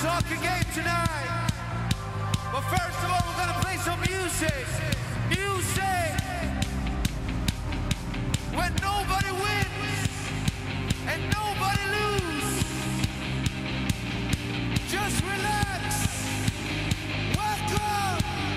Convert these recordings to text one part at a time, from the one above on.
soccer game tonight. But first of all, we're gonna play some music. Music! When nobody wins and nobody loses. Just relax. Welcome!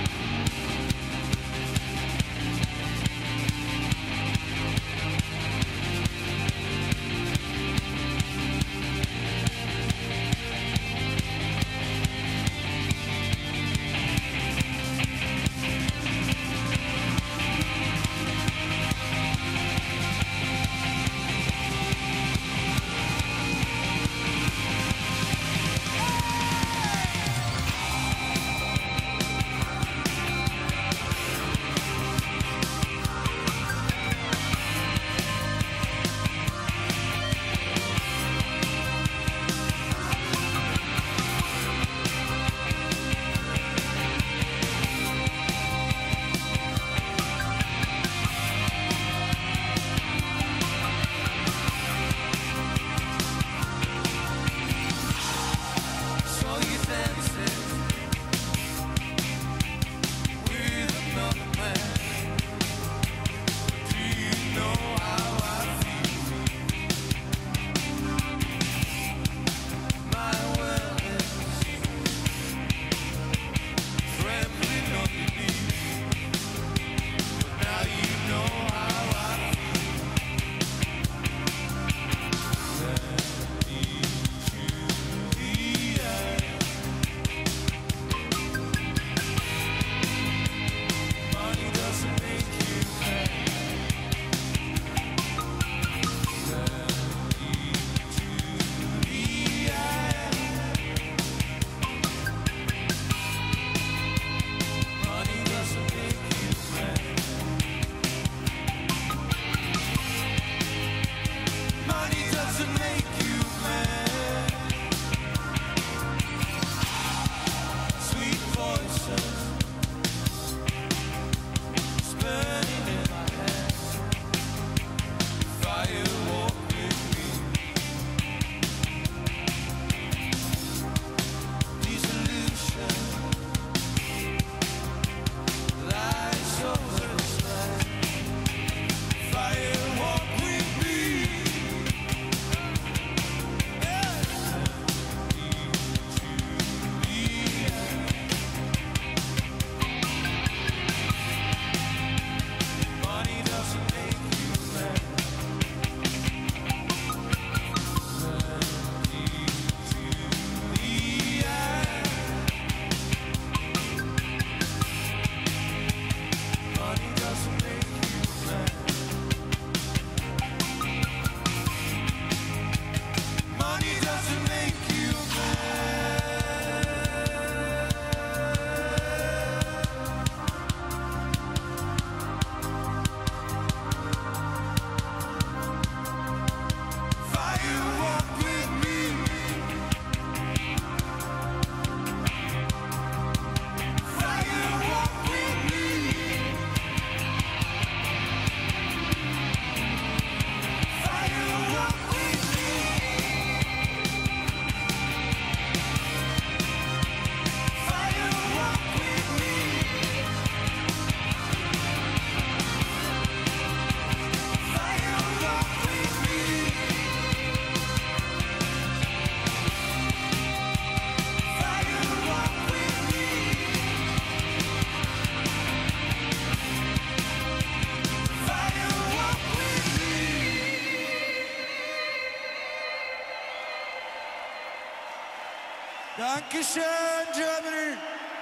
Dankeschön, Germany.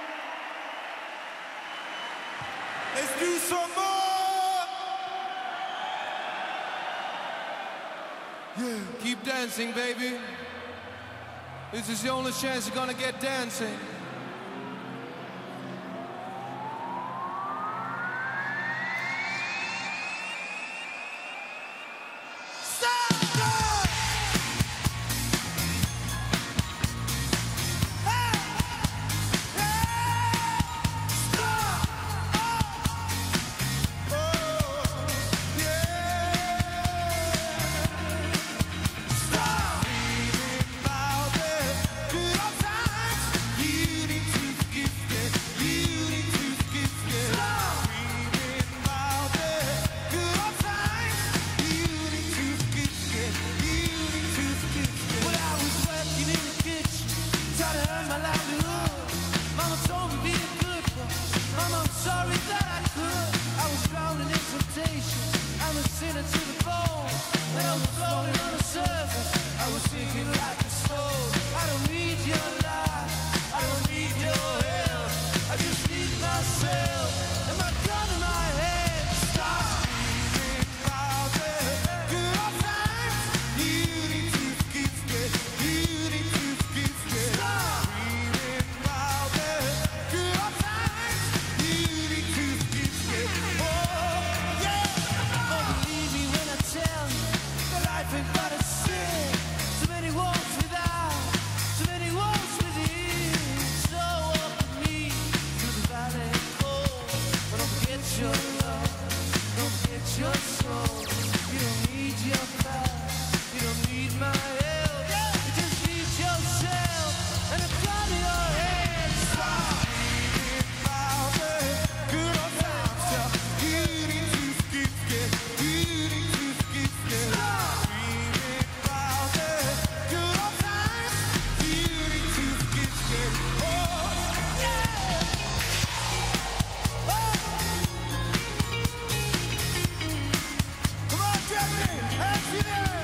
Let's do some more. Yeah, keep dancing, baby. This is the only chance you're gonna get dancing. Stop! skin into the bone. When I was floating on the surface, I was sinking like a stone. I don't need your life, I don't need your help. I just need myself and my gun in my head. Stop dreaming about the good old times. You need to forgive me, you need to forgive me. Stop dreaming about the good old times. You need to forgive me. Oh yeah. Oh, believe me when I tell you that life ain't but a sin. Too many walls without, too many walls within. So walk with me through the valley cold. But don't forget your love, don't forget your soul. You don't need your past, you don't need my help. You just need yourself and a gun in your head. Stop dreaming about the good old times. You need to forgive me, you need to forgive me. Stop dreaming about the good old times. You need to forgive me. Oh yeah. Come on, Jeffrey, hands in there.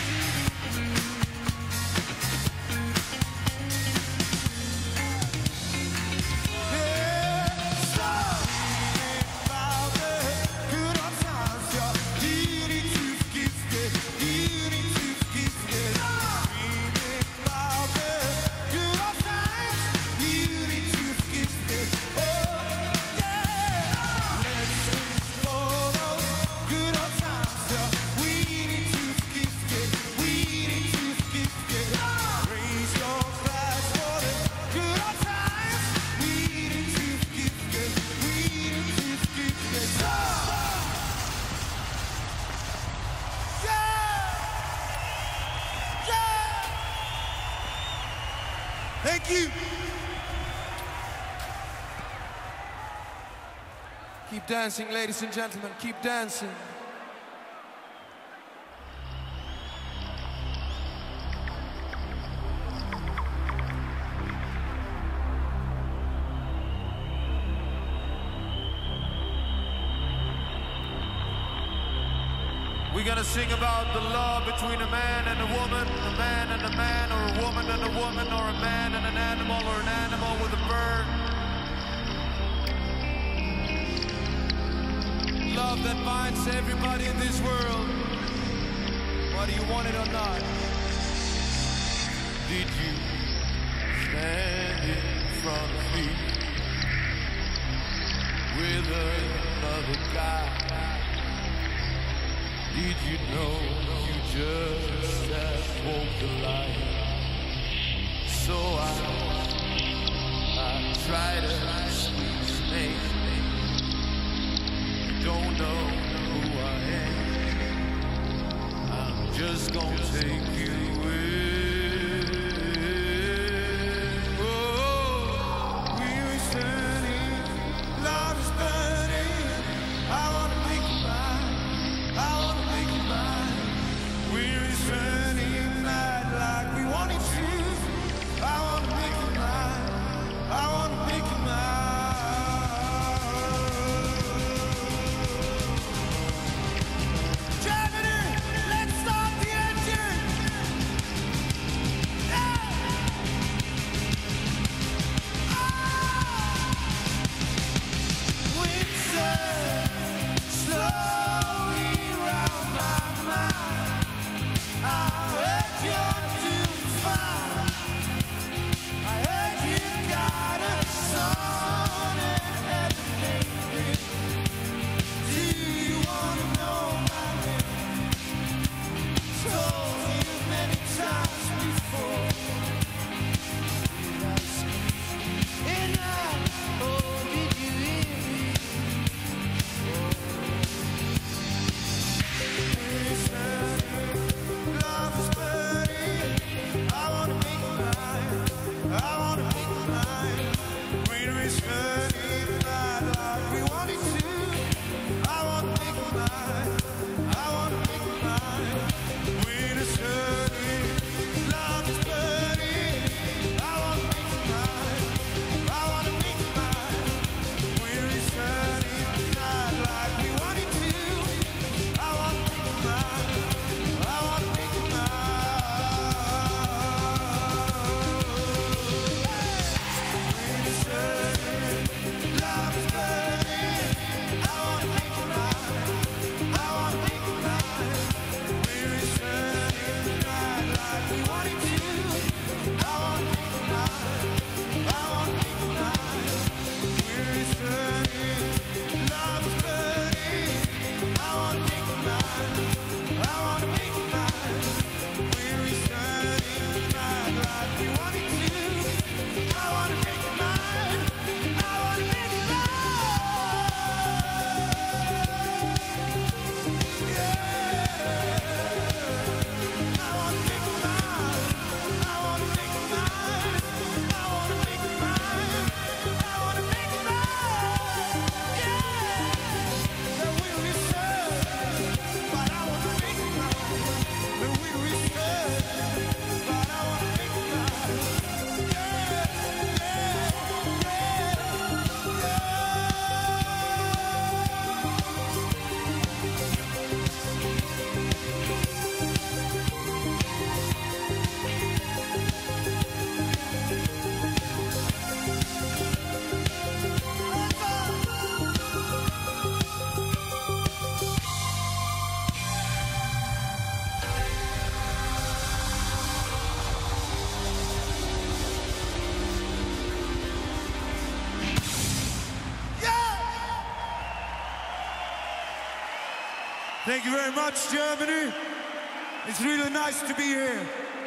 Yeah, stop dreaming about the good old times. You need to forgive me, you need to forgive me. Stop dreaming about the good old times. You need to forgive me. Oh yeah. Let's sing for those good old times. We need to forgive me, we need to forgive me. Raise your glass for the good old times. We need to forgive me, we need to forgive me. Yeah! Yeah! Thank you. Keep dancing, ladies and gentlemen. Keep dancing. We're gonna sing about the love between a man and a woman, a man and a man, or a woman and a woman, or a man and an animal, or an animal with a bird. Love that binds everybody in this world, whether you want it or not. Did you stand in front of me with another guy? Did you know you just have walked the line? So I try to squeeze name. You don't know who I am. I'm just gonna take you in. Oh, we're standing, love is burning. I wanna make you mine. I wanna make you mine. We're turning mad like we wanted to. I wanna make you mine. I wanna make you mine. Germany, let's start the engine. Yeah. Winter, slowly round my mind. I heard you're doing fine. I heard you got a son and everything. Do you wanna know my name? Told you many times before. And oh, did you hear me? Love is burning. I wanna make you mine. I wanna make you mine. Winter is Thank you very much, Germany. It's really nice to be here.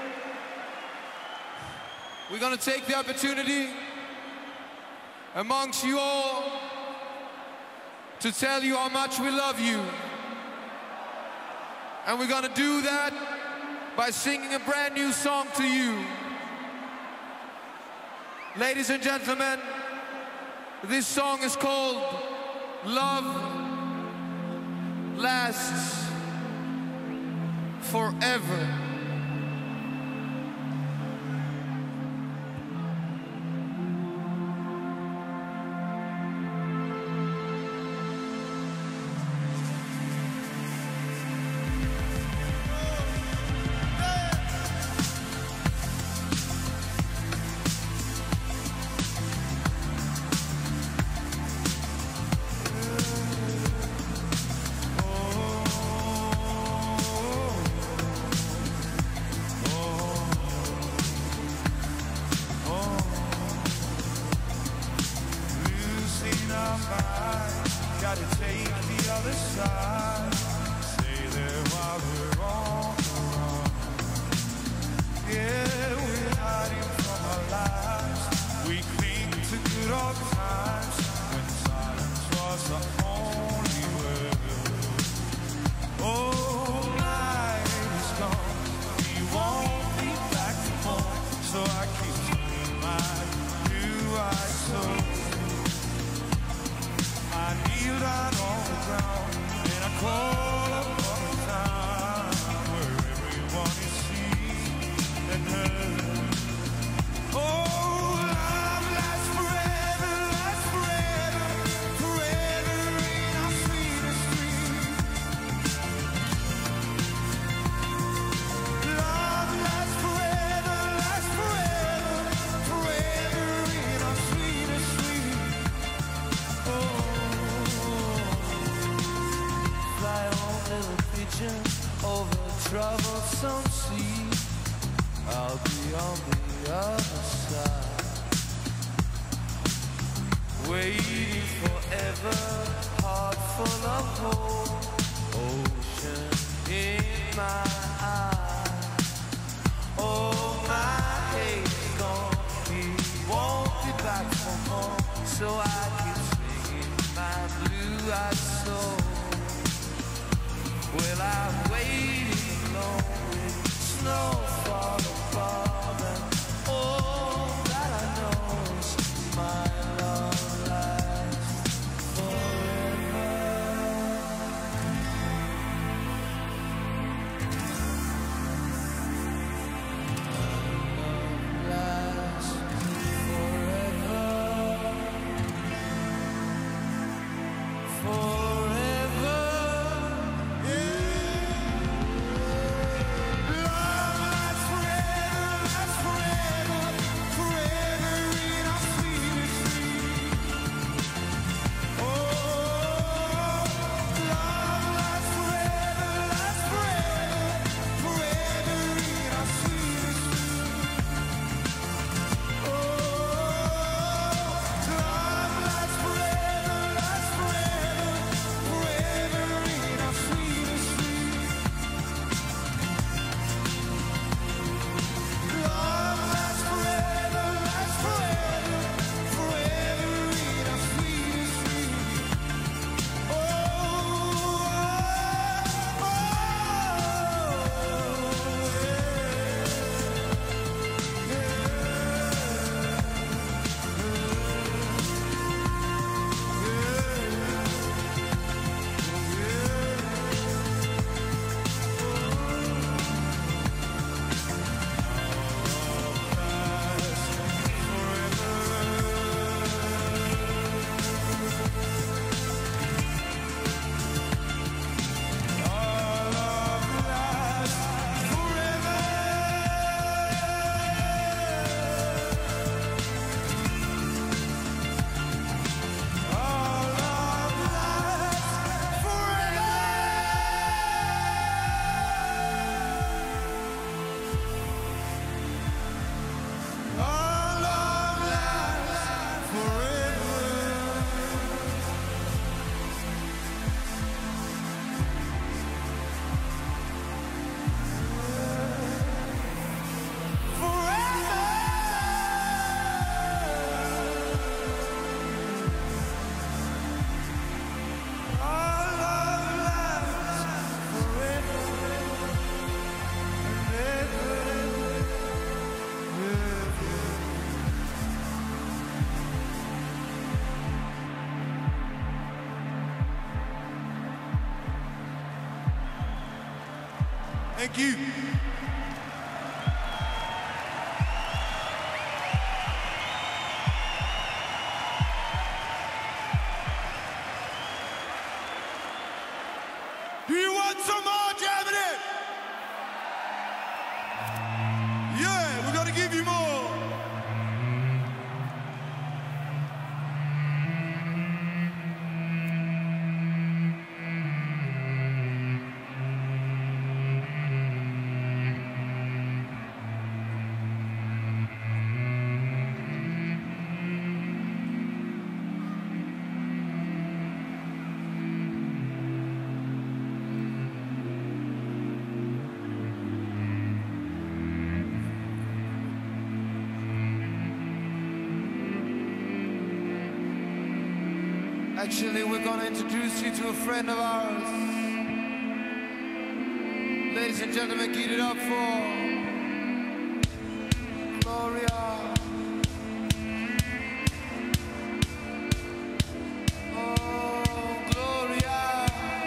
We're gonna take the opportunity amongst you all to tell you how much we love you. And we're gonna do that by singing a brand new song to you. Ladies and gentlemen, this song is called Love Lasts Forever. Gotta take the other side. Stay there while we're on the run. Yeah, we're hiding from our lives. We cling to good old times when silence was the only word. Oh, night is gone. We won't be back home. So I keep turning my blue eyes so. I kneel down on the ground and I call upon a time where everyone is seen and heard. Oh, love lasts forever, forever in our sweetest dream. Love lasts forever, forever in our sweetest dream. Oh. Fly home, little pigeon, over troublesome sea. I'll be on the other side, waiting forever, heart full of hope, ocean in my eyes. Oh, my hate is gone, we won't be back from home, so I keep singing my blue-eyed soul. Well, I'm waiting alone with snow fall above, and all that I know is my love lasts forever. My love lasts forever. Forever. Love Thank you. Do you want some more, Germany? Yeah, we're gonna give you more. Actually, we're gonna introduce you to a friend of ours. Ladies and gentlemen, get it up for Gloria. Oh, Gloria.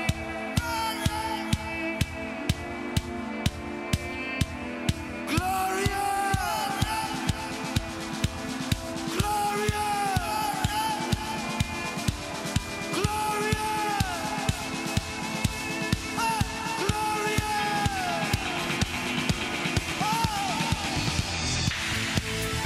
Gloria. Gloria. Gloria! Gloria! Oh!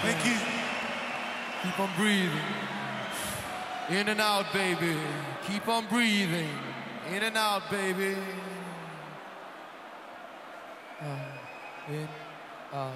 Thank you. Keep on breathing. In and out, baby. Keep on breathing. In and out, baby. In, out.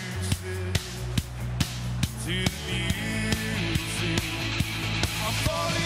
I'm falling